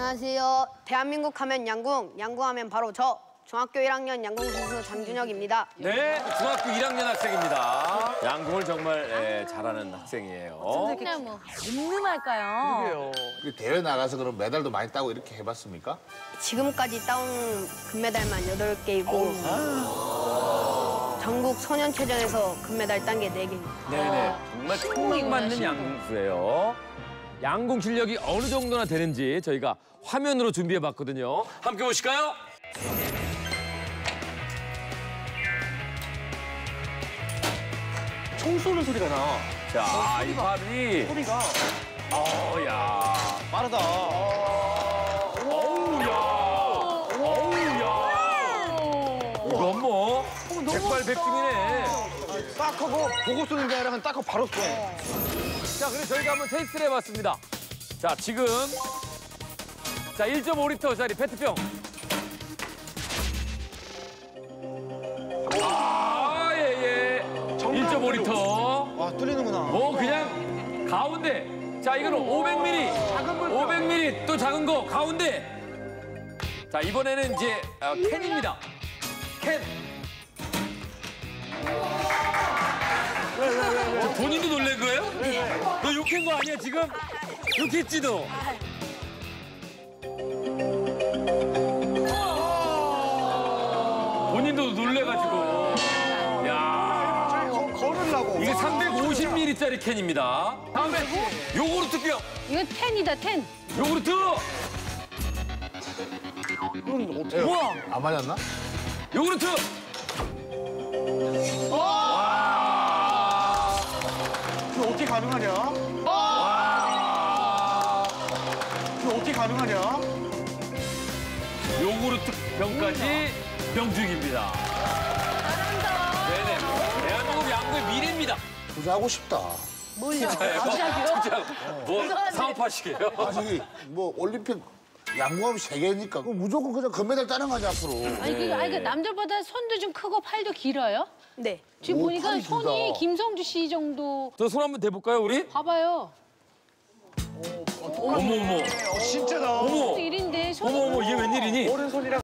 안녕하세요. 대한민국 하면 양궁, 양궁하면 바로 저. 중학교 1학년 양궁 선수 장준혁입니다. 네, 중학교 1학년 학생입니다. 양궁을 정말 잘하는 학생이에요. 그냥 뭐 늠름할까요? 그 대회 나가서 그럼 메달도 많이 따고 이렇게 해봤습니까? 지금까지 따온 금메달만 8개이고 전국 소년체전에서 금메달 딴 게 4개입니다. 네네, 정말 총각 맞는 양궁수예요. 양궁 실력이 어느 정도나 되는지 저희가 화면으로 준비해봤거든요. 함께 보실까요? 총 쏘는 소리가 나. 자, 이 발이. 소리가 야. 빠르다. 어우, 야. 어우, 야. 이건 뭐, 백발백중이네. 딱 하고 보고 쏘는 게 아니라 그냥 딱 하고 바로 쏘. 자, 그래서 저희가 한번 테스트를 해봤습니다. 자, 지금. 자, 1.5리터짜리 페트병. 아, 예. 1.5리터. 와, 뚫리는구나. 뭐 그냥 가운데. 자, 이거는 500ml. 작은 물. 500ml 또 작은 거 가운데. 자, 이번에는 이제 캔입니다. 캔. 왜? 본인도 놀란 거예요? 너 욕한 거 아니야 지금? 욕했지 너? 본인도 놀래가지고. 야. 걸으려고. 이게 350ml짜리 캔입니다. 다음에 요구르트병. 이건 텐이다, 텐. 요구르트. 이건 어때요? 우와. 안 맞았나? 요구르트. 이거 어떻게 가능하냐? 이거 어떻게 가능하냐? 요구르트 병까지 병중입니다. 네네. 대한민국 양궁의 미래입니다. 투자하고 싶다. 뭘요? 진짜 뭐 사업하시게요? 아니 뭐 올림픽 양궁하면 세계니까 그럼 무조건 그냥 금메달 따는 거지 앞으로. 아니, 그 남자보다 손도 좀 크고 팔도 길어요? 네. 지금 오, 보니까 팔이 길다. 손이 김성주 씨 정도. 저 손 한번 대볼까요, 우리? 봐봐요. 어머. 진짜다. 어머. 1인데 손이. 어머, 이게 웬일이니? 오른손이랑